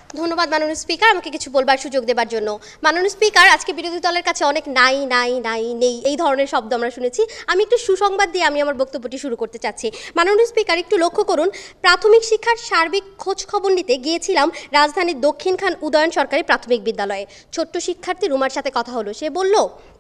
ধন্যবাদ মাননীয় স্পিকার, আমাকে কিছু বলবার সুযোগ দেবার জন্য। মাননীয় স্পিকার, আজকে বিরোধী দলের কাছে অনেক নাই নাই নাই নেই এই ধরনের শব্দ আমরা শুনেছি। আমি একটু সুসংবাদ দিয়ে আমি আমার বক্তব্যটি শুরু করতে চাচ্ছি। মাননীয় স্পিকার, একটু লক্ষ্য করুন, প্রাথমিক শিক্ষার সার্বিক খোঁজ খবর নিতে গিয়েছিলাম রাজধানীর দক্ষিণখান উদয়ন সরকারি প্রাথমিক বিদ্যালয়ে। ছোট্ট শিক্ষার্থী রুমার সাথে কথা হলো। সে বলল,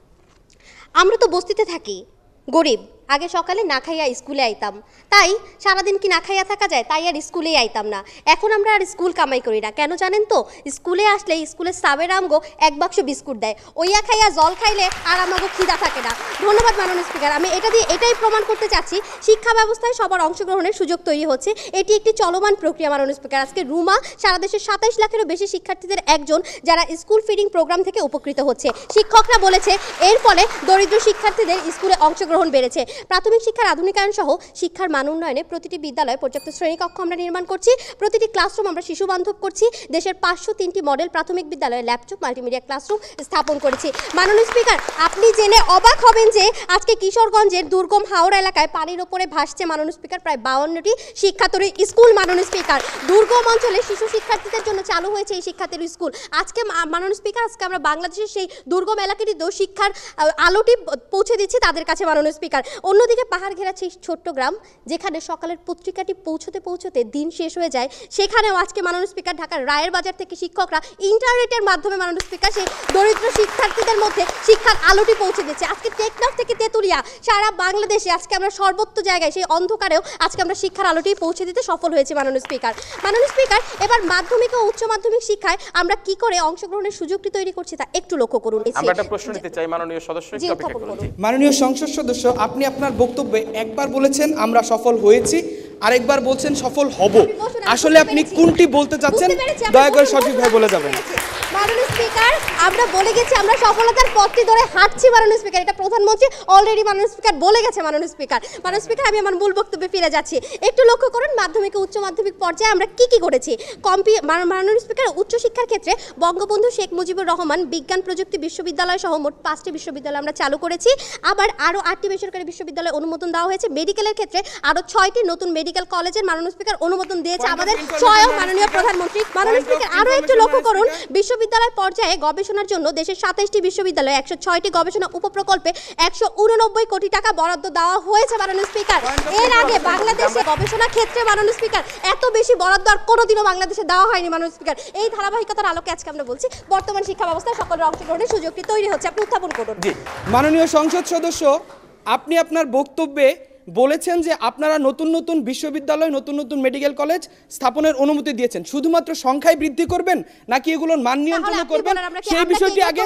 আমরা তো বস্তিতে থাকি, গরিব, আগে সকালে না খাইয়া স্কুলে আইতাম, তাই সারাদিন কি না খাইয়া থাকা যায়, তাই আর স্কুলেই আইতাম না। এখন আমরা আর স্কুল কামাই করি না, কেন জানেন তো? স্কুলে আসলে স্কুলের সাবের আমগো এক বাক্স বিস্কুট দেয়, ওইয়া খাইয়া জল খাইলে আর আমাগো খিদা থাকে না। ধন্যবাদ মাননীয় স্পিকার, আমি এটাই প্রমাণ করতে চাচ্ছি শিক্ষা ব্যবস্থায় সবার অংশগ্রহণের সুযোগ তৈরি হচ্ছে। এটি একটি চলমান প্রক্রিয়া মাননীয় স্পিকার। আজকে রুমা সারা দেশের 27 লাখেরও বেশি শিক্ষার্থীদের একজন, যারা স্কুল ফিডিং প্রোগ্রাম থেকে উপকৃত হচ্ছে। শিক্ষকরা বলেছে এর ফলে দরিদ্র শিক্ষার্থীদের স্কুলে অংশগ্রহণ বেড়েছে। প্রাথমিক শিক্ষার আধুনিকায়ন সহ শিক্ষার মান উন্নয়নে প্রতিটি বিদ্যালয়ে পর্যাপ্ত শ্রেণীকক্ষ আমরা নির্মাণ করছি, প্রতিটি ক্লাসরুম আমরা শিশু বান্ধব করছি। দেশের 503টি মডেল প্রাথমিক বিদ্যালয়ে ল্যাপটপ মাল্টিমিডিয়া ক্লাসরুম স্থাপন করেছি। মাননীয় স্পিকার, আপনি জেনে অবাক হবেন যে আজকে কিশোরগঞ্জের দুর্গম হাওড়া এলাকায় পানির ওপরে ভাসছে মাননীয় স্পিকার প্রায় 52টি শিক্ষাতরী স্কুল। মাননীয় স্পিকার, দুর্গম অঞ্চলে শিশু শিক্ষার্থীদের জন্য চালু হয়েছে এই শিক্ষাতরী স্কুল। আজকে মাননীয় স্পিকার, আজকে আমরা বাংলাদেশের সেই দুর্গম এলাকাটিতেও শিক্ষার আলোটি পৌঁছে দিচ্ছি তাদের কাছে মাননীয় স্পিকার। অন্যদিকে পাহাড় ঘেরা সেই ছোট্ট গ্রাম, যেখানে সকালের পত্রিকাটি পৌঁছতে পৌঁছতে দিন শেষ হয়ে যায়, সেখানেও আজকে মাননীয় স্পিকার ঢাকার রায়ের বাজার থেকে শিক্ষকরা ইন্টারনেটের মাধ্যমে মাননীয় স্পিকার সেই দরিদ্র শিক্ষার্থীদের মধ্যে শিক্ষার আলোটি পৌঁছে দিচ্ছে। আজকে টেকনাফ থেকে তেতুলিয়া সারা বাংলাদেশে আজকে আমরা সর্বত্র জায়গায় সেই অন্ধকারেও আজকে আমরা শিক্ষার আলোটি পৌঁছে দিতে সফল হয়েছে মাননীয় স্পিকার। মাননীয় স্পিকার, এবার মাধ্যমিক ও উচ্চ মাধ্যমিক শিক্ষায় আমরা কি করে অংশগ্রহণের সুযোগটি তৈরি করছি তা একটু লক্ষ্য করুন। আমরা একটা প্রশ্ন নিতে চাই মাননীয় সদস্য। মাননীয় সংসদ সদস্য, আপনি আপনার বক্তব্যে একবার বলেছেন আমরা সফল হয়েছি, আরেকবার বলছেন সফল হব। আসলে আপনি কোনটি বলতে চাচ্ছেন দয়া করে সঠিকভাবে বলে যাবেন। মাননীয় স্পিকার, আমরা বলে গেছি আমরা সফলতার পথটি ধরে হাঁটছি মাননীয় স্পিকার, এটা প্রধানমন্ত্রী অলরেডি মাননীয় স্পিকার বলে গেছে মাননীয় স্পিকার। মাননীয় স্পিকার, আমি আমার মূল বক্তব্যে ফিরে যাচ্ছি। একটু লক্ষ্য করুন মাধ্যমিক ও উচ্চ মাধ্যমিক পর্যায়ে আমরা কি কি করেছি। মাননীয় স্পিকার, উচ্চ শিক্ষার ক্ষেত্রে বঙ্গবন্ধু শেখ মুজিবুর রহমান বিজ্ঞান প্রযুক্তি বিশ্ববিদ্যালয় সহ মোট 5টি বিশ্ববিদ্যালয় আমরা চালু করেছি। আবার আরও 8টি বেসরকারি বিশ্ববিদ্যালয় অনুমোদন দেওয়া হয়েছে। মেডিকেলের ক্ষেত্রে আরও 6টি নতুন মেডিকেল কলেজের মাননীয় স্পিকার অনুমোদন দিয়েছে আমাদের স্বয়ং মাননীয় প্রধানমন্ত্রী। মাননীয় স্পিকার, আরও একটু লক্ষ্য করুন বিশ্ববিদ্যালয় পর্যায়ে গবেষণার জন্য দেশের 27টি বিশ্ববিদ্যালয়ে 106টি গবেষণা উপপ্রকল্পে 189 কোটি টাকা বরাদ্দ দেওয়া হয়েছে মাননীয় স্পিকার। এর আগে বাংলাদেশে গবেষণা ক্ষেত্রে মাননীয় স্পিকার এত বেশি বরাদ্দ আর কোনোদিনও বাংলাদেশে দেওয়া হয়নি মাননীয় স্পিকার। এই ধারাবাহিকতার আলোকে আজকে আমরা বলছি বর্তমান শিক্ষা ব্যবস্থায় সকলের অংশগ্রহণের সুযোগটি তৈরি হচ্ছে। আপনি উত্থাপন করুন। মাননীয় সংসদ সদস্য, আপনি আপনার বক্তব্যে বলেছেন যে আপনারা নতুন নতুন বিশ্ববিদ্যালয়, নতুন নতুন মেডিকেল কলেজ স্থাপনের অনুমতি দিয়েছেন। শুধুমাত্র সংখ্যায় বৃদ্ধি করবেন নাকি এগুলোর মান নিয়ন্ত্রণ করবেন? সেই বিষয়টি আগে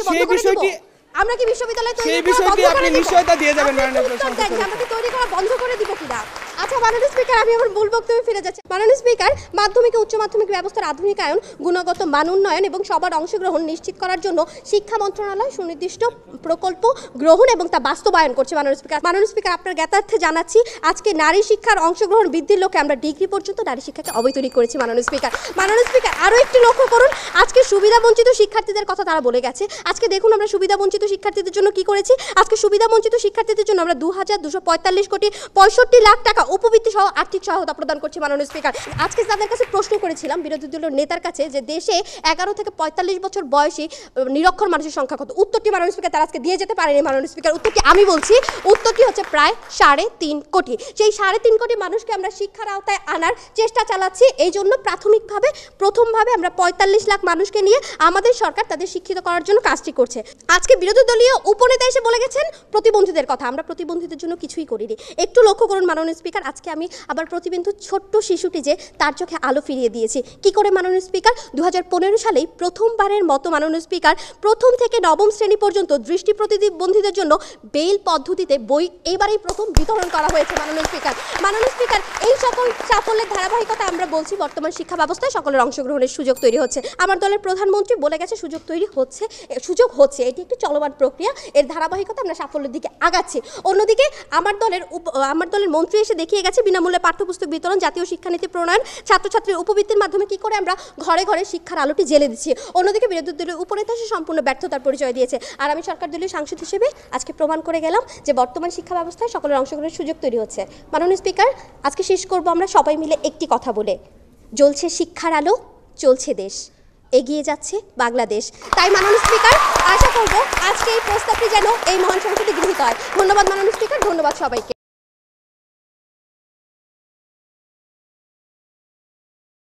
আমরা কি বিশ্ববিদ্যালয় সেই বিষয়টি আপনি নিশ্চয়তা দিয়ে যাবেন মাননীয় সংসদ সদস্য। আমরা কি তৈরি করা বন্ধ করে দিব কিনা? আচ্ছা মাননীয় স্পিকার, আমি আমার মূল বক্তব্যে ফিরে যাচ্ছি। মাননীয় স্পিকার, মাধ্যমিক ও উচ্চ মাধ্যমিক ব্যবস্থার আধুনিকায়ন, গুণগত মান উন্নয়ন এবং সবার অংশগ্রহণ নিশ্চিত করার জন্য শিক্ষা মন্ত্রণালয় সুনির্দিষ্ট প্রকল্প গ্রহণ এবং তা বাস্তবায়ন করছে মাননীয় স্পিকার। মাননীয় স্পিকার, আপনার জ্ঞাতার্থে জানাচ্ছি আজকে নারী শিক্ষার অংশগ্রহণ বৃদ্ধির লক্ষ্যে আমরা ডিগ্রি পর্যন্ত নারী শিক্ষাকে অবৈতনিক করেছি মাননীয় স্পিকার। মাননীয় স্পিকার, আরও একটু লক্ষ্য করুন আজকে সুবিধা বঞ্চিত শিক্ষার্থীদের কথা তারা বলে গেছে। আজকে দেখুন আমরা সুবিধা বঞ্চিত শিক্ষার্থীদের জন্য কি করেছি। আজকে সুবিধা বঞ্চিত শিক্ষার্থীদের জন্য আমরা 2245 কোটি 65 লাখ টাকা উপবৃত্তি সহ আর্থিক সহায়তা প্রদান করছি মাননীয় স্পিকার। আজকে তাদের কাছে প্রশ্ন করেছিলাম বিরোধী দলের নেতার কাছে যে দেশে 11 থেকে 45 বছর বয়সী নিরক্ষর মানুষের সংখ্যা কত। উত্তরটি মাননীয় স্পিকার তারা আজকে দিয়ে যেতে পারেনি মাননীয় স্পিকার। উত্তরটি আমি বলছি, উত্তরটি হচ্ছে প্রায় 3.5 কোটি। সেই 3.5 কোটি মানুষকে আমরা শিক্ষার আওতায় আনার চেষ্টা চালাচ্ছি। এই জন্য প্রাথমিকভাবে প্রথমভাবে আমরা 45 লাখ মানুষকে নিয়ে আমাদের সরকার তাদের শিক্ষিত করার জন্য কাজটি করছে। আজকে বিরোধী দলীয় উপনেতা এসে বলে গেছেন প্রতিবন্ধীদের কথা, আমরা প্রতিবন্ধীদের জন্য কিছুই করিনি। একটু লক্ষ্য করুন মাননীয় স্পিকার, আজকে আমি আবার প্রতিবন্ধী ছোট্ট শিশুটি যে তার চোখে আলো ফিরিয়ে দিয়েছি কি করে মাননীয় স্পিকার। 2015 সালেই প্রথমবারের মতো মাননীয় স্পিকার প্রথম থেকে নবম শ্রেণী পর্যন্ত দৃষ্টি প্রতিবন্ধীদের জন্য বেল পদ্ধতিতে বই এবারেই প্রথম বিতরণ করা হয়েছে মাননীয় স্পিকার। মাননীয় স্পিকার, এই সকল সাফল্যের ধারাবাহিকতা আমরা বলছি বর্তমান শিক্ষা ব্যবস্থায় সকলের অংশগ্রহণের সুযোগ তৈরি হচ্ছে। আমার দলের প্রধানমন্ত্রী বলে গেছে সুযোগ হচ্ছে, এটি একটি চলমান প্রক্রিয়া, এর ধারাবাহিকতা আমরা সাফল্যের দিকে আগাচ্ছি। অন্যদিকে আমার দলের মন্ত্রী এসে দেখিয়ে গেছে বিনামূল্যে পাঠ্যপুস্তক বিতরণ, জাতীয় শিক্ষানীতি প্রণয়ন, ছাত্রছাত্রীর উপবৃত্তির মাধ্যমে কি করে আমরা ঘরে ঘরে শিক্ষার আলোটি জ্বেলে দিচ্ছি। অন্যদিকে বিরোধী দলীয় উপনেতা সে সম্পূর্ণ ব্যর্থতার পরিচয় দিয়েছে। আর আমি সরকার দলীয় সাংসদ হিসেবে আজকে প্রমাণ করে গেলাম যে বর্তমান শিক্ষা ব্যবস্থায় সকলের অংশগ্রহণের সুযোগ তৈরি হচ্ছে। মাননীয় স্পিকার, আজকে শেষ করব আমরা সবাই মিলে একটি কথা বলে, জ্বলছে শিক্ষার আলো, চলছে দেশ, এগিয়ে যাচ্ছে বাংলাদেশ। তাই মাননীয় স্পিকার, আশা করব আজকে এই প্রস্তাবটি যেন এই মহান সংসদে গৃহীত হয়। ধন্যবাদ মাননীয় স্পিকার, ধন্যবাদ সবাইকে।